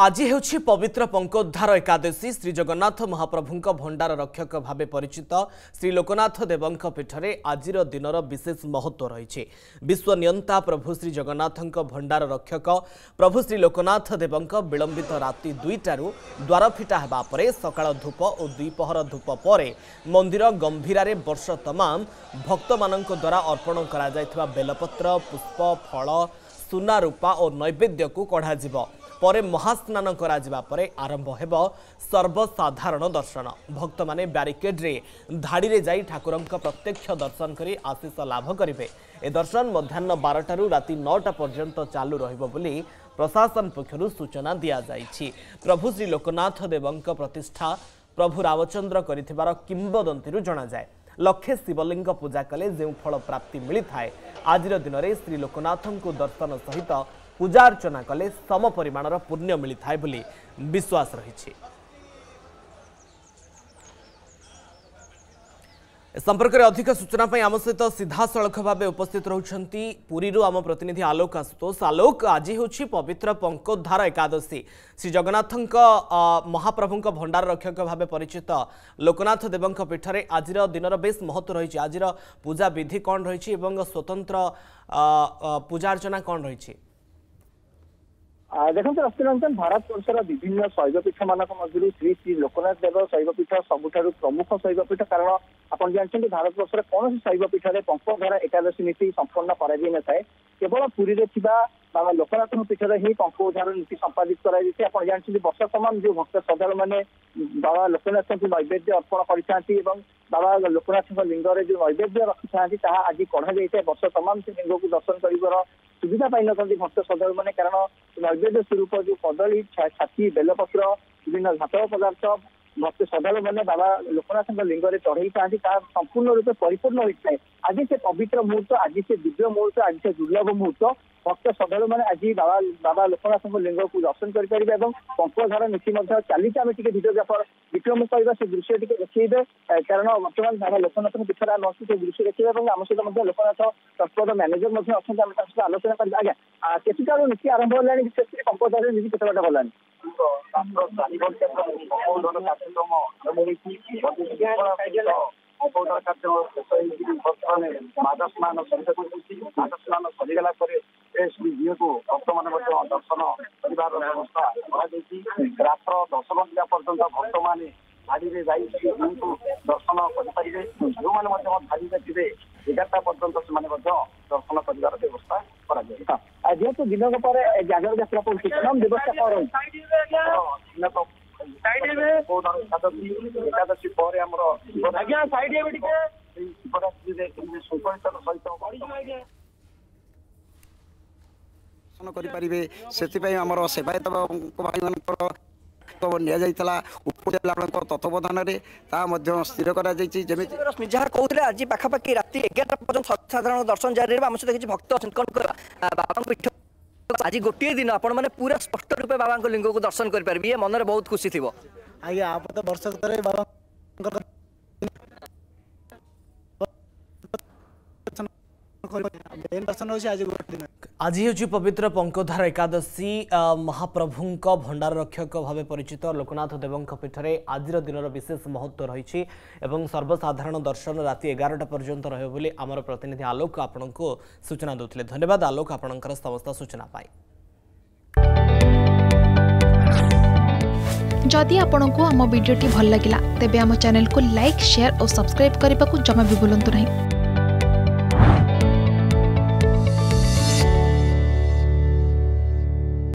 आज हेउछि पवित्र पंकोद्धार एकादशी श्री जगन्नाथ महाप्रभुंक भंडार रक्षक भावे परिचित श्री लोकनाथ देवंक पीठरे आजिर दिनर विशेष महत्व रही। विश्व नियंता प्रभु श्री जगन्नाथंक भंडार रक्षक प्रभु श्री लोकनाथ देवंक विलंबित राति 2टारू द्वार फिटा हेबा परे सकाळ धूप और द्विपहर धूप पर मंदिर गंभीरारे वर्ष तमाम भक्त मानक द्वारा अर्पण करा जायथिबा बेलपत्र पुष्प फल सुना रूपा और नैवेद्य को कढ़ा जिवो। परे महास्नान करा जिबा परे आरंभ हेब सर्वसाधारण दर्शन। भक्त माने बैरिकेड रे धाड़ी रे जाई ठाकुरंक प्रत्यक्ष दर्शन करी आशीष लाभ करिवे। ए दर्शन मध्याह्न 12टारू राति 9टा पर्यंत चालू रहिबो बोली प्रशासन पक्षरु सूचना दिया जाइछि। प्रभु श्री लोकनाथ देवंक प्रतिष्ठा प्रभु रामचंद्र करिथिबार किंबदंतीरु जणा जाय। लक्षे शिवलिंग पूजा कले जो फल प्राप्ति मिली थाए आजिर दिन में श्री लोकनाथन को दर्शन सहित पूजा अर्चना कले सम परिमाणर पुण्य मिली थाए बोली विश्वास रही। संपर्क में अधिक सूचना आम सहित सीधा सड़क भाव उपस्थित रहउछंती पुरी आम प्रतिनिधि आलोक आशुतोष। आलोक, आज होछि पवित्र पंकोद्धार एकादशी श्री जगन्नाथंक महाप्रभुंक भंडार रक्षक भाव परिचित लोकनाथ देवंक पीठरे आजिर दिनर बेस महत्व रही। आजिर पूजा विधि कौन रही एवं स्वतंत्र पूजा अर्चना कौन रही? देखते रश्मिरंजन भारत वर्षर विभिन्न शैवपीठ मान मध्य श्री श्री लोकनाथ देव शैवपीठ सबुठ प्रमुख शैवपीठ। कारण आप जानते भारत वर्षर कौन शैवपीठ में पंकोद्धार एकादशी नीति संपन्न कर केवल पुरी में बाबा लोकनाथ पीठर ही पंकोद्धार नीति संपादित कराई। आप जानते वर्ष तमाम जो भक्त श्रद्धालु मैंने बाबा लोकनाथ को नैवेद्य अर्पण कर बाबा लोकनाथ लिंगे जो नैवेद्य रखी था आज कढ़ा जाए। वर्ष तमाम से लिंग को दर्शन कर सुविधा पाई न भक्त श्रद्धालु मैंने। कारण नैवेद्य स्वरूप जो कदली छाती बेलपत्र विभिन्न धातव पदार्थ भक्त श्रद्धालु मैंने बाबा लोकनाथ लिंगे चढ़ई था संपूर्ण रूप परिपूर्ण होता है। आज से पवित्र मुहूर्त, आज से दिव्य मुहूर्त, आज से दुर्लभ मुहूर्त भक्त श्रद्धालु मैंने आज बाबा लोकनाथ लिंग को दर्शन करेंगे। पंकोद्धार नीति चली आम भिडियोग्राफर विक्रम कहवा से दृश्य टी देखिए। कारण बर्तमान बाबा लोकनाथ पीठर आम से दृश्य देखिए आम सहित लोकनाथ तत्पद मैनेजर अच्छा आलोचना कर। आज्ञा केतटा नीति आरंभ होगा विशेष पंकोद्धार नीति केत बाटा गलानी? माघस्नान सरीगला श्रीजी को भक्त मान दर्शन कर व्यवस्था रात्र 10 घंटा पर्यटन भक्त मैंने धाड़ी में जाई श्रीजी को दर्शन करेंगे। जो मैंने धाड़ी में थे 11टा पर्यटन से दर्शन कर व्यवस्था कर। जेहेतु दिन पर जागर यात्रा पर व्यवस्था एकादशी पर करें से आमर सेवायत भाई मान तत्वावधान में स्थिर कर जहाँ कहते आज पाखापाखि राति 11टा पर्यटन साधारण दर्शन जारी आम सहित किसी भक्त बाबा पीठ आज गोटे दिन आपण मैंने पूरा स्पष्ट रूप बाबा लिंग को दर्शन करेंगे। मन में बहुत खुशी थी। आज्ञा आप तो वर्ष बाबा आज हूँ पवित्र पंकोद्धार एकादशी महाप्रभुंक भंडार रक्षक भाव परिचित लोकनाथ देवंक पीठरे आजिर दिनर विशेष महत्व रही। सर्वसाधारण दर्शन राति 11टा पर्यंत रही आमर प्रतिनिधि आलोक आपण को सूचना देते। धन्यवाद आलोक आपणकर समस्त सूचना पाई। जदि आपंक आम भिडी भल लगा तेब आम चैनल को लाइक शेयर और सब्सक्राइब करने को जमा भी भूलु नहीं।